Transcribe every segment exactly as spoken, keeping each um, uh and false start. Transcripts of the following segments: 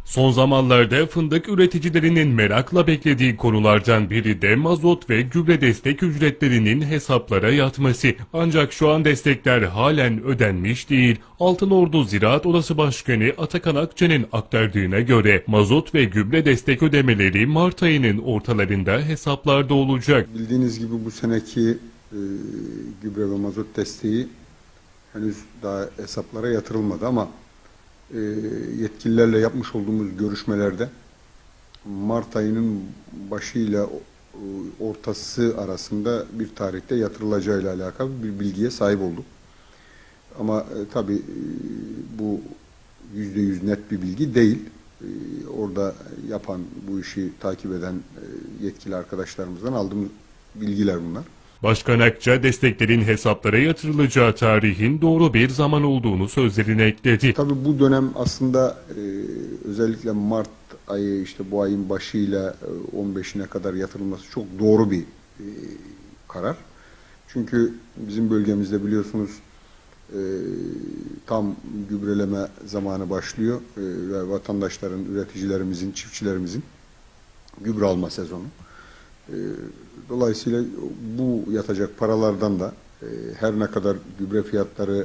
Son zamanlarda fındık üreticilerinin merakla beklediği konulardan biri de mazot ve gübre destek ücretlerinin hesaplara yatması. Ancak şu an destekler halen ödenmiş değil. Altınordu Ziraat Odası Başkanı Atakan Akça'nın aktardığına göre mazot ve gübre destek ödemeleri Mart ayının ortalarında hesaplarda olacak. Bildiğiniz gibi bu seneki e, gübre ve mazot desteği henüz daha hesaplara yatırılmadı ama e, yetkililerle yapmış olduğumuz görüşmelerde Mart ayının başıyla ortası arasında bir tarihte yatırılacağıyla alakalı bir bilgiye sahip olduk. Ama e, tabii e, bu yüzde yüz net bir bilgi değil. E, orada yapan, bu işi takip eden e, yetkili arkadaşlarımızdan aldığımız bilgiler bunlar. Başkan Akça desteklerin hesaplara yatırılacağı tarihin doğru bir zaman olduğunu sözlerine ekledi. Tabii bu dönem aslında e, özellikle Mart ayı, işte bu ayın başıyla e, on beşine kadar yatırılması çok doğru bir e, karar. Çünkü bizim bölgemizde biliyorsunuz e, tam gübreleme zamanı başlıyor e, ve vatandaşların, üreticilerimizin, çiftçilerimizin gübre alma sezonu. Dolayısıyla bu yatacak paralardan da her ne kadar gübre fiyatları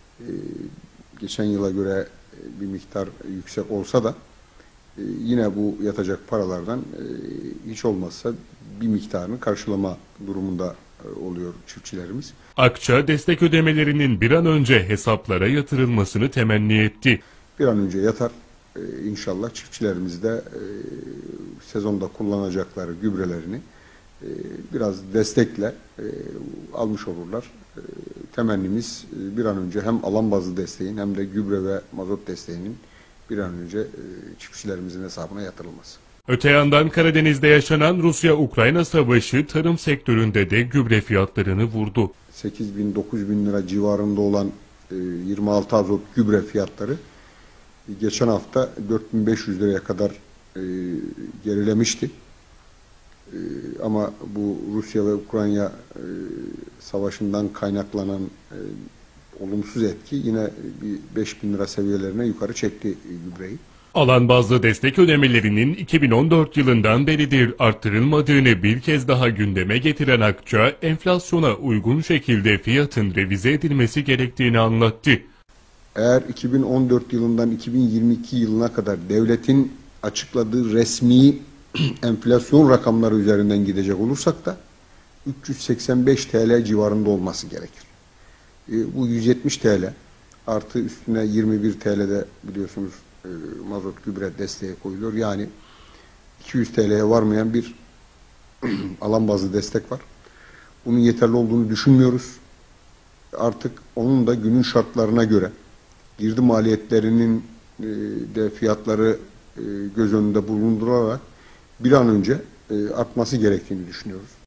geçen yıla göre bir miktar yüksek olsa da yine bu yatacak paralardan hiç olmazsa bir miktarını karşılama durumunda oluyor çiftçilerimiz. Akça destek ödemelerinin bir an önce hesaplara yatırılmasını temenni etti. Bir an önce yatar. İnşallah çiftçilerimiz de sezonda kullanacakları gübrelerini biraz destekle almış olurlar. Temennimiz bir an önce hem alan bazlı desteğin hem de gübre ve mazot desteğinin bir an önce çiftçilerimizin hesabına yatırılması. Öte yandan Karadeniz'de yaşanan Rusya-Ukrayna savaşı tarım sektöründe de gübre fiyatlarını vurdu. sekiz bin dokuz bin lira civarında olan yirmi altı azot gübre fiyatları geçen hafta dört bin beş yüz liraya kadar e, gerilemişti. E, ama bu Rusya ve Ukrayna e, savaşından kaynaklanan e, olumsuz etki yine bir beş bin lira seviyelerine yukarı çekti gübreyi. Alan bazlı destek ödemelerinin iki bin on dört yılından beridir arttırılmadığını bir kez daha gündeme getiren Akça, enflasyona uygun şekilde fiyatın revize edilmesi gerektiğini anlattı. Eğer iki bin on dört yılından iki bin yirmi iki yılına kadar devletin açıkladığı resmi enflasyon rakamları üzerinden gidecek olursak da üç yüz seksen beş TL civarında olması gerekir. E, bu yüz yetmiş TL artı üstüne yirmi bir TL'de biliyorsunuz e, mazot gübre desteği koyuluyor. Yani iki yüz TL'ye varmayan bir alan bazlı destek var. Bunun yeterli olduğunu düşünmüyoruz. Artık onun da günün şartlarına göre girdi maliyetlerinin de fiyatları göz önünde bulundurarak bir an önce artması gerektiğini düşünüyoruz.